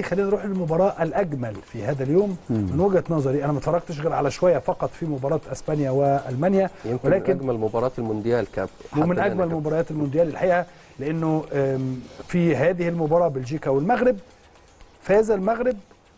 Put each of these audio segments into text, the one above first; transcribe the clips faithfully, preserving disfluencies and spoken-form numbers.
خلينا نروح للمباراه الاجمل في هذا اليوم من وجهه نظري. انا ما اتفرجتش غير على شويه فقط في مباراه اسبانيا والمانيا، يمكن ولكن من اجمل مباراه المونديال كاب ومن اجمل مباريات المونديال الحقيقه، لانه في هذه المباراه بلجيكا والمغرب فاز المغرب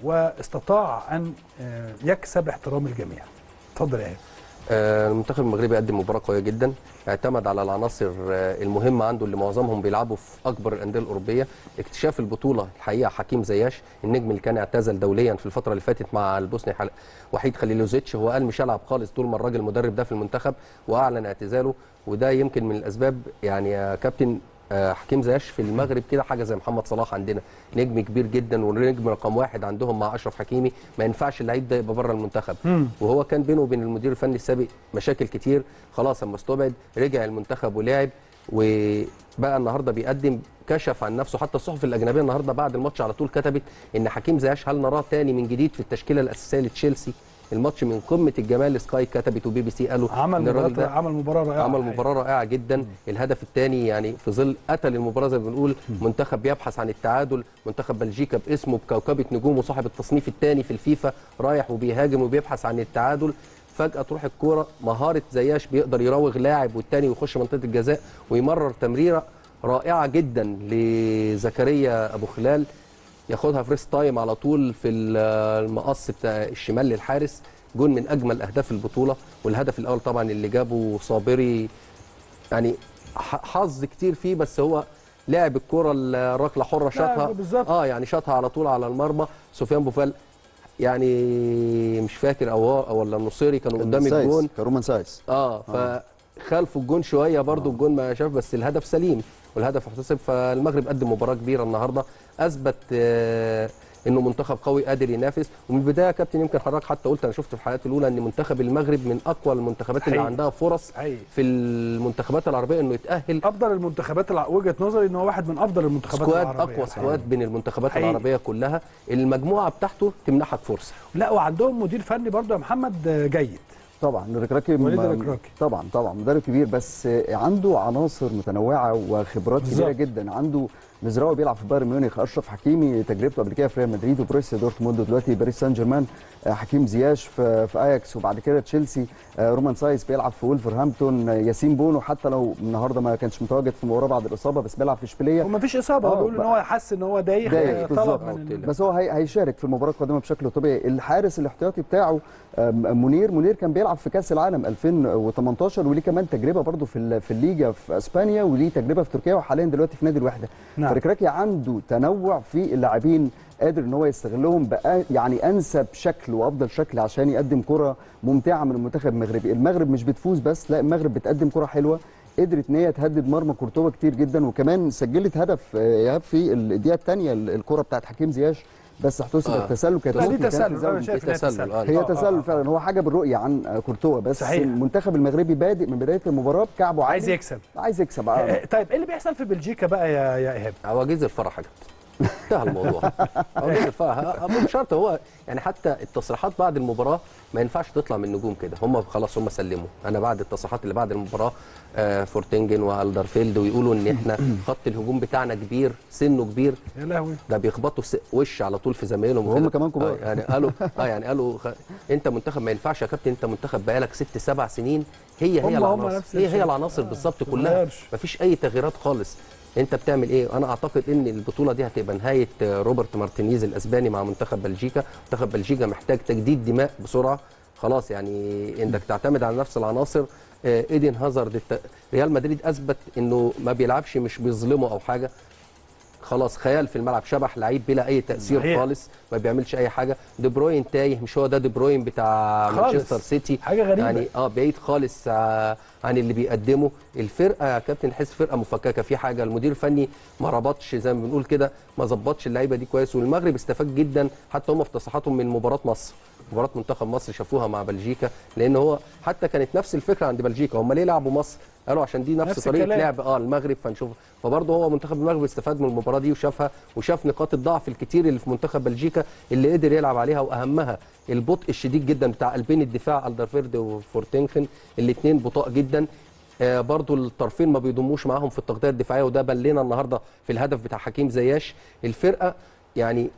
واستطاع ان يكسب احترام الجميع. اتفضل يا ايهاب. المنتخب المغربي قدم مباراه قويه جدا، اعتمد على العناصر المهمه عنده اللي معظمهم بيلعبوا في اكبر الانديه الاوروبيه. اكتشاف البطوله الحقيقه حكيم زياش النجم اللي كان اعتزل دوليا في الفتره اللي فاتت مع البوسني وحيد خليلوزيتش، هو قال مش هلعب خالص طول ما الراجل المدرب ده في المنتخب، واعلن اعتزاله. وده يمكن من الاسباب يعني يا كابتن حكيم زياش في المغرب كده حاجه زي محمد صلاح عندنا، نجم كبير جدا ونجم رقم واحد عندهم مع اشرف حكيمي، ما ينفعش اللعيب ده يبقى بره المنتخب. مم. وهو كان بينه وبين المدير الفني السابق مشاكل كتير، خلاص اما استبعد رجع المنتخب ولعب، وبقى النهارده بيقدم كشف عن نفسه. حتى الصحف الاجنبيه النهارده بعد الماتش على طول كتبت ان حكيم زياش هل نراه تاني من جديد في التشكيله الاساسيه لتشيلسي. الماتش من قمه الجمال، سكاي كتبت وبي بي سي قالوا عمل مباراه عمل مباراه رائعه عمل مباراه رائعه جدا. م. الهدف الثاني يعني في ظل قتل المباراه زي ما بنقول، منتخب بيبحث عن التعادل، منتخب بلجيكا باسمه بكوكبه نجوم وصاحب التصنيف الثاني في الفيفا رايح وبيهاجم وبيبحث عن التعادل، فجاه تروح الكوره مهاره زياش بيقدر يراوغ لاعب والثاني ويخش منطقه الجزاء ويمرر تمريره رائعه جدا لزكريا ابو خلال، ياخدها فريست تايم على طول في المقص بتاع الشمال للحارس. جون من اجمل اهداف البطوله. والهدف الاول طبعا اللي جابه صابري يعني حظ كتير فيه، بس هو لعب الكره الركله حره شاطها اه يعني شاطها على طول على المرمى. سفيان بوفال يعني مش فاكر او او ولا النصيري كانوا قدام الجون، كان رومان سايس اه فخلفوا الجون شويه برده. آه. الجون ما شاف بس الهدف سليم والهدف احتسب. فالمغرب قدم مباراه كبيره النهارده، اثبت آه انه منتخب قوي قادر ينافس. ومن البدايه يا كابتن يمكن حضرتك حتى قلت، انا شفت في الحلقات الاولى ان منتخب المغرب من اقوى المنتخبات حقيقي. اللي عندها فرص حقيقي. في المنتخبات العربيه انه يتاهل. افضل المنتخبات الع... وجهه نظري ان هو واحد من افضل المنتخبات سكواد العربيه، اقوى سكواد بين المنتخبات حقيقي. العربيه كلها. المجموعه بتاعته تمنحك فرصه. لا وعندهم مدير فني برضه يا محمد جيد طبعا. الركراكي م... طبعا طبعا مدرب كبير، بس عنده عناصر متنوعه وخبرات كبيره جدا. عنده مزراوي بيلعب في بايرن ميونخ، اشرف حكيمي تجربته قبل كده في ريال مدريد وبروسيا دورتموند ودلوقتي باريس سان جيرمان، حكيم زياش في, في اياكس وبعد كده تشيلسي، رومان سايس بيلعب في وولفرهامبتون، ياسين بونو حتى لو النهارده ما كانش متواجد في المباراه بعد الاصابه بس بيلعب في اشبيليه وما فيش اصابه. هو بيقول ان هو حس ان هو دايخ طلب من بس هو هي هيشارك في المباراه القادمه بشكل طبيعي. الحارس الاحتياطي بتاعه منير منير كان بيلعب في كاس العالم ألفين وثمانية عشر وليه كمان تجربه برده في في الليجا في اسبانيا وليه تجربه في تركيا وحاليا دلوقتي في نادي الوحده. نعم. فركراكي عنده تنوع في اللاعبين قادر ان هو يستغلهم بقى يعني انسب شكل وافضل شكل عشان يقدم كره ممتعه من المنتخب المغربي. المغرب مش بتفوز بس، لا المغرب بتقدم كره حلوه، قدرت ان هي تهدد مرمى كورتوا كتير جدا، وكمان سجلت هدف ايهاب في الدقيقه الثانيه الكره بتاعت حكيم زياش بس احتسب آه. التسلل. كانت دي تسلل، انا شايف انها تسلل. هي تسلل فعلا. هو حاجه بالرؤيه عن كورتوا بس صحيح. المنتخب المغربي بادئ من بدايه المباراه بكعبه عايز يكسب عايز يكسب آه. طيب ايه اللي بيحصل في بلجيكا بقى يا يا ايهاب؟ عواجيز الفرح يا كابتن انتهى الموضوع. عواجيز الفرح مش شرط. هو يعني حتى التصريحات بعد المباراه ما ينفعش تطلع من النجوم كده. هم خلاص هم سلموا. انا بعد التصريحات اللي بعد المباراه آه فورتينجن والدرفيلد ويقولوا ان احنا خط الهجوم بتاعنا كبير، سنه كبير، يا لهوي ده بيخبطوا وش على طول في زمايلهم وهم كمان كبار. آه يعني قالوا اه يعني قالوا خ... انت منتخب ما ينفعش يا كابتن، انت منتخب بقالك ست سبع سنين هي هي العناصر هي هي العناصر آه بالظبط كلها، مفيش اي تغييرات خالص. انت بتعمل ايه؟ انا اعتقد ان البطوله دي هتبقى نهايه روبرت مارتينيز الاسباني مع منتخب بلجيكا. منتخب بلجيكا محتاج تجديد دماء بسرعه خلاص، يعني انك تعتمد على نفس العناصر. ايدن هازارد ريال مدريد اثبت انه ما بيلعبش مش بيظلمه او حاجه، خلاص خيال في الملعب، شبح لعيب بلا اي تاثير صحيح. خالص، ما بيعملش اي حاجه. دي بروين تايه، مش هو ده دي بروين بتاع مانشستر سيتي، حاجه غريبه يعني اه بعيد خالص عن اللي بيقدمه. الفرقه يا كابتن تحس فرقه مفككه في حاجه، المدير الفني ما ربطش زي ما بنقول كده، ما ظبطش اللعيبه دي كويس. والمغرب استفاد جدا حتى هم في تصريحاتهم من مباراه مصر، مباراه منتخب مصر شافوها مع بلجيكا، لان هو حتى كانت نفس الفكره عند بلجيكا. هم ليه لعبوا مصر؟ قالوا عشان دي نفس, نفس طريقه الكلام. لعب اه المغرب، فنشوف. فبرضه هو منتخب المغرب استفاد من المباراه دي وشافها، وشاف نقاط الضعف الكتير اللي في منتخب بلجيكا اللي قدر يلعب عليها، واهمها البطء الشديد جدا بتاع قلبين الدفاع الدرفيرد وفورتينكن، الاثنين بطاء جدا. آه برضو الطرفين ما بيضموش معاهم في التغطيه الدفاعيه، وده بان لنا النهارده في الهدف بتاع حكيم زياش. الفرقه يعني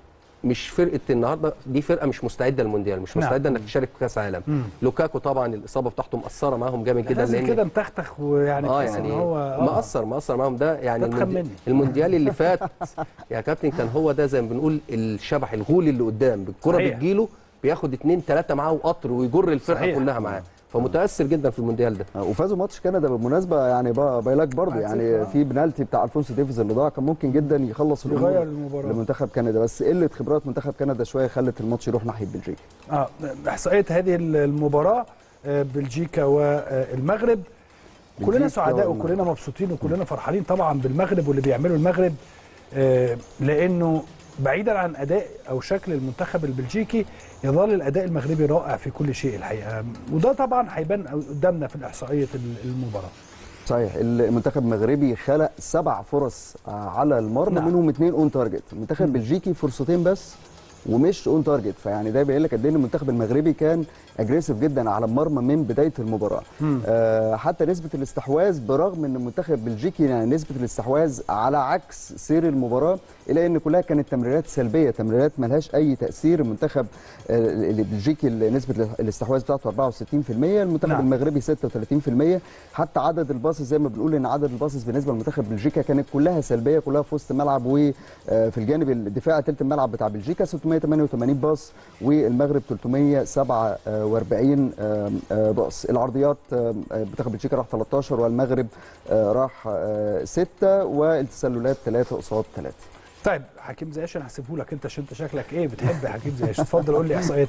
مش فرقه النهارده، دي فرقه مش مستعده للمونديال، مش مستعده نعم. انك تشارك في كاس عالم. مم. لوكاكو طبعا الاصابه بتاعته مأثره معاهم جامد جدا، لازم لان كده متختخ ويعني اه تحس يعني ان هو آه. مأثر مأثر معاهم ده يعني. تتخن الموندي... مني. المونديال اللي فات يا كابتن كان هو ده زي ما بنقول الشبح الغول اللي قدام، بالكره صحيح. بتجيله بياخد اتنين تلاته معاه وقطر ويجر الفرقه صحيح. كلها معاه، فمتاثر جدا في المونديال ده. وفازوا ماتش كندا بالمناسبه يعني بايلاك برضه، يعني في بنالتي بتاع الفونسو ديفيز اللي ضاع كان ممكن جدا يخلص يغير المباراه لمنتخب كندا، بس قله خبرات منتخب كندا شويه خلت الماتش يروح ناحيه بلجيكا. اه احصائيه هذه المباراه بلجيكا والمغرب، كلنا سعداء وكلنا مبسوطين وكلنا فرحانين طبعا بالمغرب واللي بيعمله المغرب، آه لانه بعيدا عن اداء او شكل المنتخب البلجيكي يظل الاداء المغربي رائع في كل شيء الحقيقه، وده طبعا هيبان قدامنا في احصائيه المباراه. صحيح، المنتخب المغربي خلق سبع فرص على المرمى، نعم. منهم اثنين اون تارجت. المنتخب البلجيكي فرصتين بس ومش اون تارجت، فيعني ده بيقول لك قد ايه المنتخب المغربي كان اجريسيف جدا على المرمى من بدايه المباراه. آه حتى نسبه الاستحواذ، برغم ان المنتخب البلجيكي يعني نسبه الاستحواذ على عكس سير المباراه، الا ان كلها كانت تمريرات سلبيه، تمريرات ملهاش اي تاثير. المنتخب البلجيكي نسبه الاستحواذ بتاعته أربعة وستين بالمية، المنتخب نعم. المغربي ستة وثلاثين بالمية. حتى عدد الباص زي ما بنقول ان عدد الباص بالنسبه للمنتخب بلجيكا كانت كلها سلبيه، كلها في وسط الملعب وفي الجانب الدفاعي ثلث الملعب بتاع بلجيكا ستمية وثمانية وثمانين باص والمغرب ثلاثمية وسبعة وأربعين باص. العرضيات منتخب بلجيكا راح ثلاثة عشر والمغرب راح ستة، والتسللات ثلاثة قصاد ثلاثة. طيب حكيم زياش انا هسيبه لك انت عشان انت شكلك ايه بتحب حكيم زياش، اتفضل قول لي احصائيات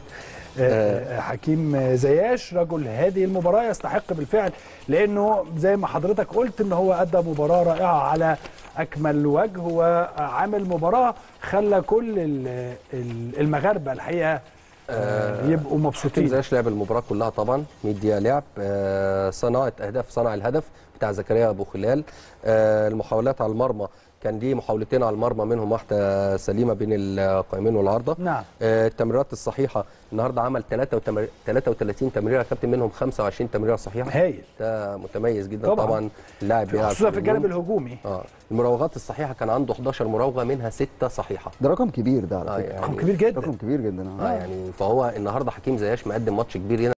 حكيم زياش رجل هذه المباراه. يستحق بالفعل لانه زي ما حضرتك قلت ان هو ادى مباراه رائعه على اكمل وجه، وعامل مباراه خلى كل المغاربه الحقيقه يبقوا مبسوطين. حكيم زياش لعب المباراه كلها طبعا مية دقيقه لعب، صناعه اهداف، صنع الهدف بتاع زكريا ابو خلال، المحاولات على المرمى كان دي محاولتين على المرمى منهم واحده سليمه بين القائمين والعارضه. نعم. آه التمريرات الصحيحه النهارده عمل ثلاثة وثلاثين تمريره كابتن، منهم خمسة وعشرين تمريره صحيحه. هايل، ده متميز جدا طبعا, طبعا اللاعب بيلعب خصوصا في الجانب الهجومي. اه المراوغات الصحيحه كان عنده حداشر مراوغه منها ستة صحيحه. ده رقم كبير ده على فكره. آه يعني رقم كبير جدا. رقم كبير جدا اه, آه يعني فهو النهارده حكيم زياش مقدم ماتش كبير.